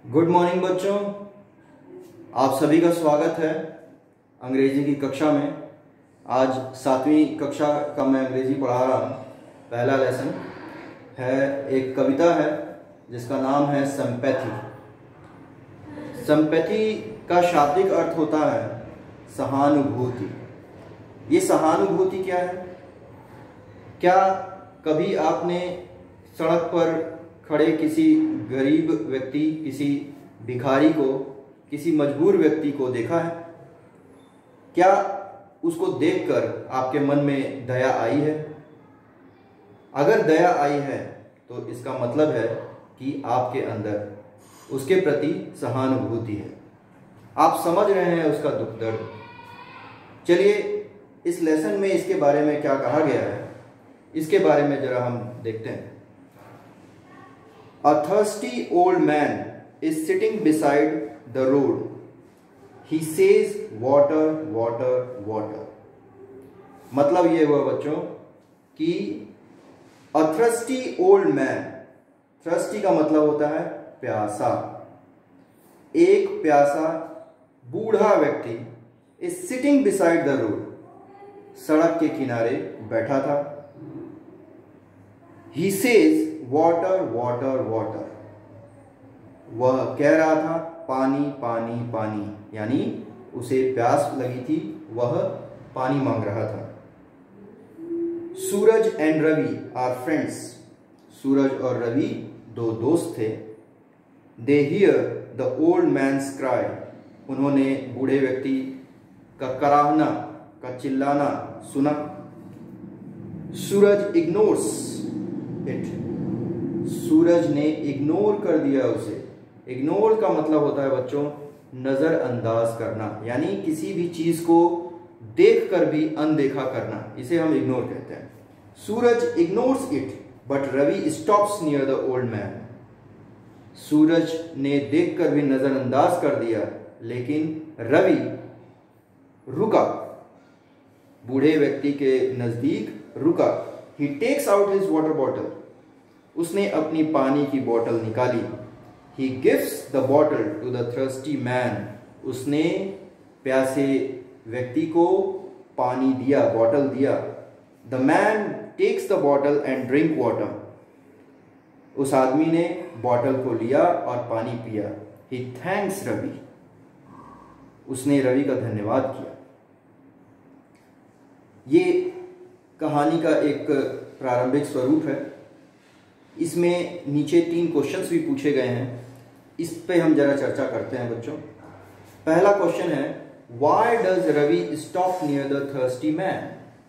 Good morning बच्चों, आप सभी का स्वागत है अंग्रेजी की कक्षा में। आज 7वीं कक्षा का मैं अंग्रेजी पढ़ा रहा हूँ। पहला लेसन है, एक कविता है जिसका नाम है सिंपैथी। सिंपैथी का शाब्दिक अर्थ होता है सहानुभूति। ये सहानुभूति क्या है? क्या कभी आपने सड़क पर खड़े किसी गरीब व्यक्ति, किसी भिखारी को, किसी मजबूर व्यक्ति को देखा है? क्या उसको देखकर आपके मन में दया आई है? अगर दया आई है तो इसका मतलब है कि आपके अंदर उसके प्रति सहानुभूति है, आप समझ रहे हैं उसका दुख दर्द। चलिए इस लेसन में इसके बारे में क्या कहा गया है, इसके बारे में जरा हम देखते हैं। A thirsty old man is sitting beside the road. He says, "Water, water, water." मतलब ये हुआ बच्चों कि a thirsty old man, thirsty का मतलब होता है प्यासा। एक प्यासा बूढ़ा व्यक्ति is sitting beside the road, सड़क के किनारे बैठा था। He says, "Water, water, water." वह कह रहा था पानी पानी पानी, यानी उसे प्यास लगी थी, वह पानी मांग रहा था। Suraj and Ravi are friends, Suraj और रवि दो दोस्त थे। They hear the old man's cry, उन्होंने बूढ़े व्यक्ति का कराहना, का चिल्लाना सुना। सूरज इग्नोर्स इट, सूरज ने इग्नोर कर दिया उसे। इग्नोर का मतलब होता है बच्चों नजरअंदाज करना, यानी किसी भी चीज को देखकर भी अनदेखा करना, इसे हम इग्नोर कहते हैं। Suraj ignores it but Ravi stops near the old man, Suraj ने देखकर भी नजरअंदाज कर दिया, लेकिन रवि रुका, बूढ़े व्यक्ति के नजदीक रुका। He takes out his water bottle, उसने अपनी पानी की बोतल निकाली। He gives the bottle to the thirsty man, उसने प्यासे व्यक्ति को पानी दिया, बोतल दिया। The man takes the bottle and drink water, उस आदमी ने बोतल को लिया और पानी पिया। He thanks रवि, उसने रवि का धन्यवाद किया। ये कहानी का एक प्रारंभिक स्वरूप है। इसमें नीचे 3 क्वेश्चंस भी पूछे गए हैं, इस पे हम जरा चर्चा करते हैं बच्चों। पहला क्वेश्चन है, why does Ravi stop near the thirsty man,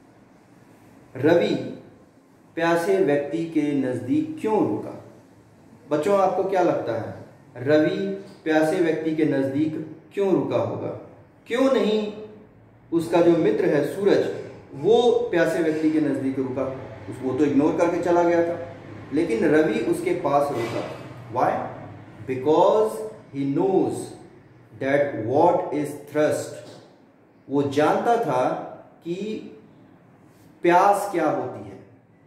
Ravi प्यासे व्यक्ति के नजदीक क्यों रुका? बच्चों आपको क्या लगता है, रवि प्यासे व्यक्ति के नजदीक क्यों रुका होगा? क्यों नहीं उसका जो मित्र है सूरज, वो प्यासे व्यक्ति के नजदीक रुका? वो तो इग्नोर करके चला गया था, लेकिन रवि उसके पास रुका। Why? Because he knows that what is thirst, वो जानता था कि प्यास क्या होती है।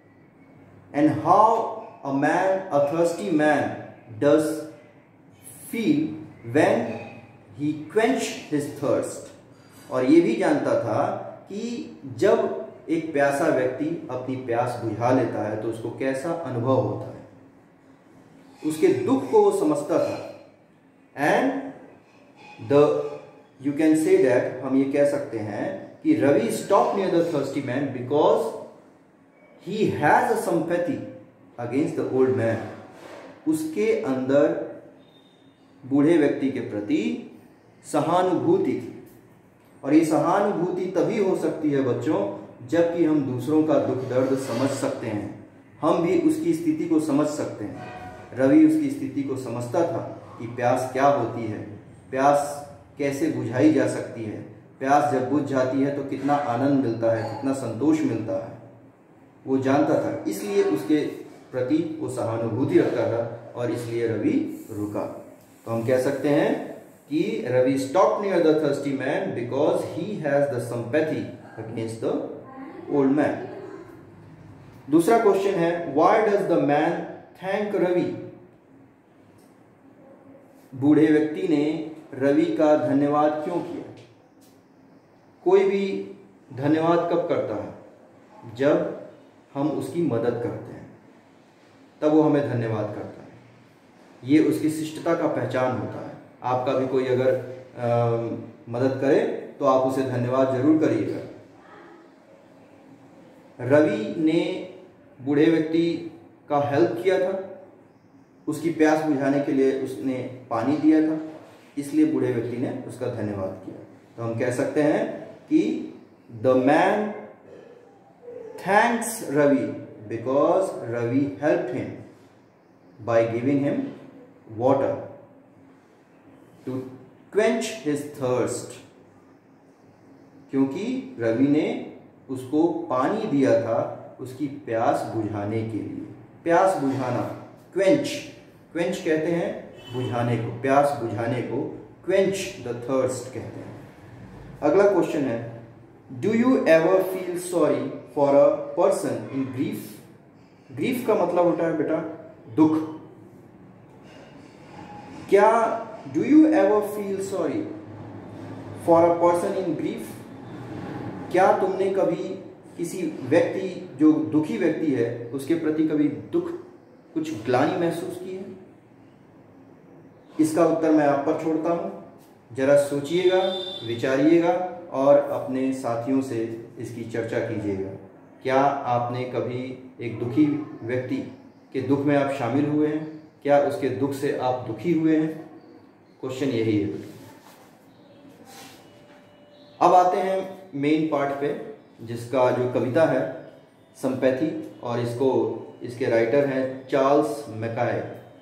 And how a thirsty man does feel when he quench his thirst, और ये भी जानता था कि जब एक प्यासा व्यक्ति अपनी प्यास बुझा लेता है तो उसको कैसा अनुभव होता है, उसके दुख को वो समझता था। And you can say that, हम ये कह सकते हैं कि Ravi stop near the thirsty man because he has a sympathy against the old man, उसके अंदर बूढ़े व्यक्ति के प्रति सहानुभूति थी। और ये सहानुभूति तभी हो सकती है बच्चों जबकि हम दूसरों का दुख दर्द समझ सकते हैं, हम भी उसकी स्थिति को समझ सकते हैं। रवि उसकी स्थिति को समझता था कि प्यास क्या होती है, प्यास कैसे बुझाई जा सकती है, प्यास जब बुझ जाती है तो कितना आनंद मिलता है, कितना संतोष मिलता है, वो जानता था। इसलिए उसके प्रति वो सहानुभूति रखता था और इसलिए रवि रुका। तो हम कह सकते हैं कि Ravi stop near the thirsty man because he has the sympathy against the old man. दूसरा क्वेश्चन है, why does the man thank Ravi, बूढ़े व्यक्ति ने रवि का धन्यवाद क्यों किया? कोई भी धन्यवाद कब करता है? जब हम उसकी मदद करते हैं, तब वो हमें धन्यवाद करता है। ये उसकी शिष्टता का पहचान होता है। आपका भी कोई अगर मदद करे तो आप उसे धन्यवाद जरूर करिएगा। रवि ने बूढ़े व्यक्ति का हेल्प किया था, उसकी प्यास बुझाने के लिए उसने पानी दिया था, इसलिए बूढ़े व्यक्ति ने उसका धन्यवाद किया। तो हम कह सकते हैं कि the man thanks Ravi because Ravi helped him by giving him water to quench his thirst. क्योंकि रवि ने उसको पानी दिया था उसकी प्यास बुझाने के लिए। प्यास बुझाना, क्वेंच, क्वेंच कहते हैं बुझाने को, प्यास बुझाने को क्वेंच द थर्स्ट कहते हैं। अगला क्वेश्चन है, do you ever feel sorry for a person in grief? Grief का मतलब होता है बेटा दुख। क्या do you ever feel sorry for a person in grief? क्या तुमने कभी किसी व्यक्ति जो दुखी व्यक्ति है उसके प्रति कभी दुख, कुछ ग्लानि महसूस की है? इसका उत्तर मैं आप पर छोड़ता हूं। जरा सोचिएगा, विचारिएगा और अपने साथियों से इसकी चर्चा कीजिएगा। क्या आपने कभी एक दुखी व्यक्ति के दुख में आप शामिल हुए हैं? क्या उसके दुख से आप दुखी हुए हैं? क्वेश्चन यही है। अब आते हैं मेन पार्ट पे, जिसका जो कविता है संपैथी, और इसके राइटर हैं Charles Mackay.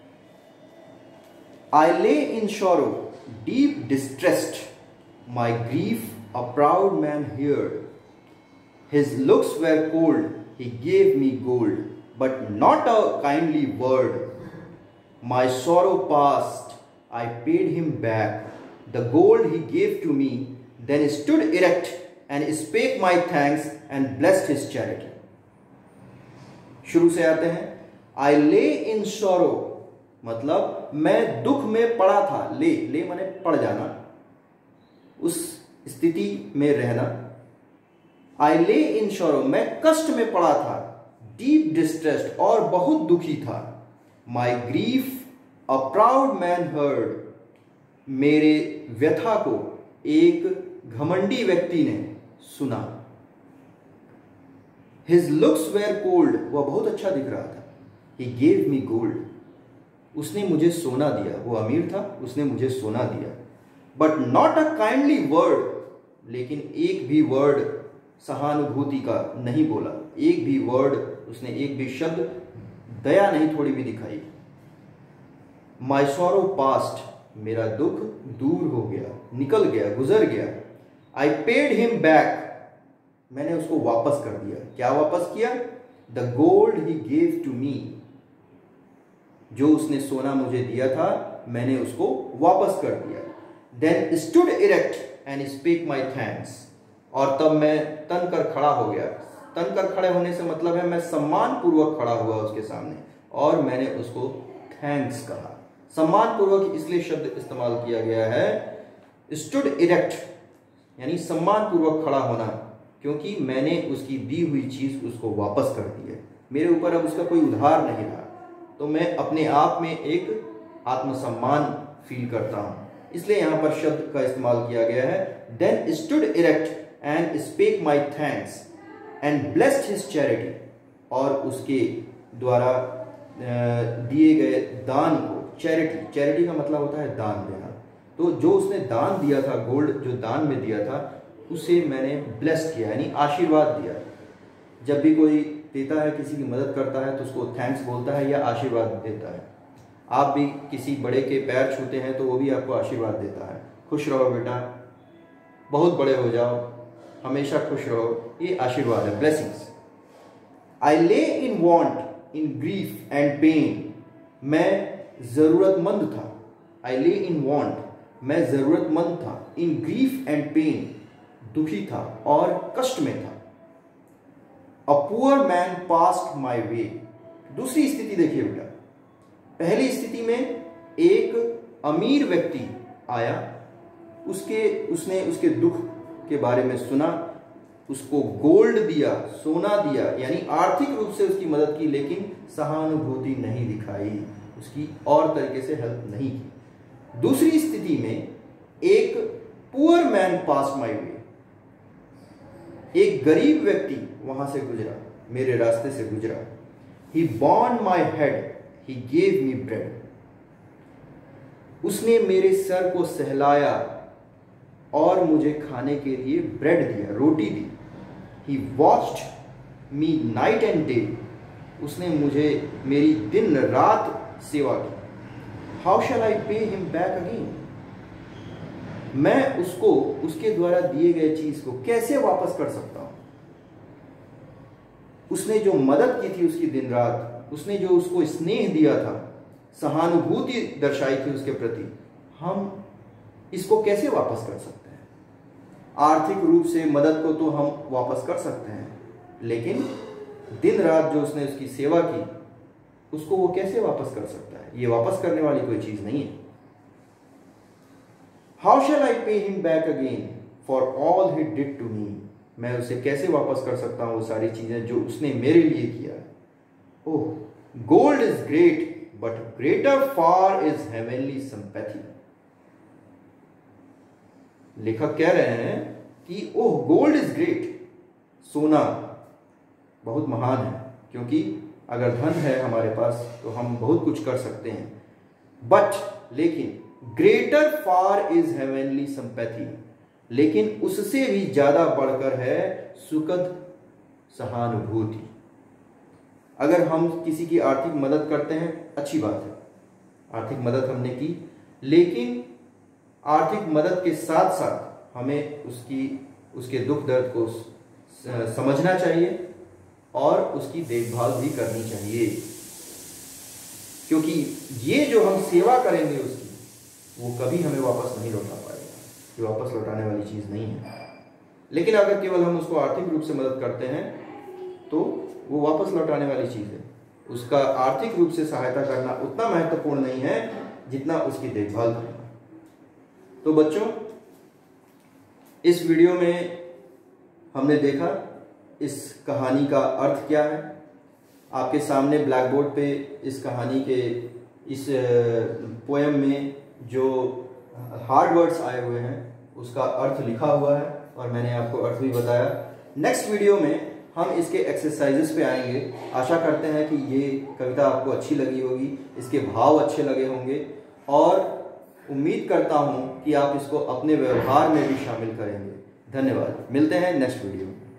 I lay in sorrow deep distressed, my grief a proud man heard, his looks were cold, he gave me gold, but not a kindly word, my sorrow past, I paid him back the gold he gave to me, then stood erect and spake my thanks and blessed his charity. शुरू से आते हैं। I lay in sorrow मतलब मैं दुख में पड़ा था। ले माने पड़ जाना, उस स्थिति में रहना। I lay in sorrow मैं कष्ट में पड़ा था। Deep distressed और बहुत दुखी था। My grief A proud man heard, मेरे व्यथा को एक घमंडी व्यक्ति ने सुना। His looks were cold, वह बहुत अच्छा दिख रहा था। He gave me gold, उसने मुझे सोना दिया। वो अमीर था, उसने मुझे सोना दिया। But not a kindly word, लेकिन एक भी वर्ड सहानुभूति का नहीं बोला। एक भी वर्ड उसने, एक भी शब्द दया नहीं थोड़ी भी दिखाई। My sorrow passed, मेरा दुख दूर हो गया, निकल गया, गुजर गया। I paid him back, मैंने उसको वापस कर दिया। क्या वापस किया? The gold he gave to me, जो उसने सोना मुझे दिया था मैंने उसको वापस कर दिया। Then stood erect and spake my thanks, और तब मैं तन कर खड़ा हो गया। तन कर खड़े होने से मतलब है मैं सम्मान पूर्वक खड़ा हुआ उसके सामने और मैंने उसको थैंक्स कहा। सम्मान पूर्वक इसलिए शब्द इस्तेमाल किया गया है स्टूड इरेक्ट, यानी सम्मान पूर्वक खड़ा होना, क्योंकि मैंने उसकी दी हुई चीज उसको वापस कर दी है। मेरे ऊपर अब उसका कोई उधार नहीं रहा, तो मैं अपने आप में एक आत्मसम्मान फील करता हूं। इसलिए यहां पर शब्द का इस्तेमाल किया गया है then stood erect and spake my thanks and blessed his charity, और उसके द्वारा दिए गए दान को, चैरिटी का मतलब होता है दान देना, तो जो उसने दान दिया था, गोल्ड जो दान में दिया था, उसे मैंने ब्लेस्ड किया, यानी आशीर्वाद दिया। जब भी कोई देता है, किसी की मदद करता है, तो उसको थैंक्स बोलता है या आशीर्वाद देता है। आप भी किसी बड़े के पैर छूते हैं तो वो भी आपको आशीर्वाद देता है, खुश रहो बेटा, बहुत बड़े हो जाओ, हमेशा खुश रहो, ये आशीर्वाद है, blessings. I lay in want in grief and pain, मैं जरूरतमंद था। आई ले इन वॉन्ट, मैं जरूरतमंद था। इन ग्रीफ एंड पेन, दुखी था और कष्ट में था। A poor man passed my way, दूसरी स्थिति देखिए बेटा। पहली स्थिति में एक अमीर व्यक्ति आया, उसने उसके दुख के बारे में सुना, उसको गोल्ड दिया, सोना दिया, यानी आर्थिक रूप से उसकी मदद की, लेकिन सहानुभूति नहीं दिखाई, उसकी और तरीके से हेल्प नहीं की। दूसरी स्थिति में एक poor man pass my way, एक गरीब व्यक्ति वहां से गुजरा, मेरे रास्ते से गुजरा। He bound my head, he gave me bread, उसने मेरे सर को सहलाया और मुझे खाने के लिए ब्रेड दिया, रोटी दी। He watched me night and day, उसने मुझे मेरी दिन रात सेवा की। How shall I pay him back again, मैं उसको उसके द्वारा दिए गए चीज को कैसे वापस कर सकता हूं। उसने जो मदद की थी उसकी दिन रात, उसने जो उसको स्नेह दिया था, सहानुभूति दर्शाई थी उसके प्रति, हम इसको कैसे वापस कर सकते हैं। आर्थिक रूप से मदद को तो हम वापस कर सकते हैं, लेकिन दिन रात जो उसने उसकी सेवा की उसको वो कैसे वापस कर सकता है। ये वापस करने वाली कोई चीज नहीं है। How shall I pay him back again for all he did to me, मैं उसे कैसे वापस कर सकता हूं वो सारी चीजें जो उसने मेरे लिए किया है। Oh, gold is great but greater far is heavenly sympathy. लेखक कह रहे हैं कि ओह गोल्ड इज ग्रेट, सोना बहुत महान है, क्योंकि अगर धन है हमारे पास तो हम बहुत कुछ कर सकते हैं, बट लेकिन greater far is heavenly sympathy, लेकिन उससे भी ज्यादा बढ़कर है सुखद सहानुभूति। अगर हम किसी की आर्थिक मदद करते हैं अच्छी बात है, आर्थिक मदद हमने की, लेकिन आर्थिक मदद के साथ साथ हमें उसके दुख दर्द को समझना चाहिए और उसकी देखभाल भी करनी चाहिए, क्योंकि ये जो हम सेवा करेंगे उसकी, वो कभी हमें वापस नहीं लौटा पाएगा, ये वापस लौटाने वाली चीज़ नहीं है। लेकिन अगर केवल हम उसको आर्थिक रूप से मदद करते हैं तो वो वापस लौटाने वाली चीज़ है। उसका आर्थिक रूप से सहायता करना उतना महत्वपूर्ण नहीं है जितना उसकी देखभाल करना। तो बच्चों, इस वीडियो में हमने देखा इस कहानी का अर्थ क्या है। आपके सामने ब्लैक बोर्ड पे इस कहानी के इस पोएम में जो हार्ड वर्ड्स आए हुए हैं उसका अर्थ लिखा हुआ है और मैंने आपको अर्थ भी बताया। नेक्स्ट वीडियो में हम इसके एक्सरसाइजेस पे आएंगे। आशा करते हैं कि ये कविता आपको अच्छी लगी होगी, इसके भाव अच्छे लगे होंगे और उम्मीद करता हूँ कि आप इसको अपने व्यवहार में भी शामिल करेंगे। धन्यवाद, मिलते हैं नेक्स्ट वीडियो में।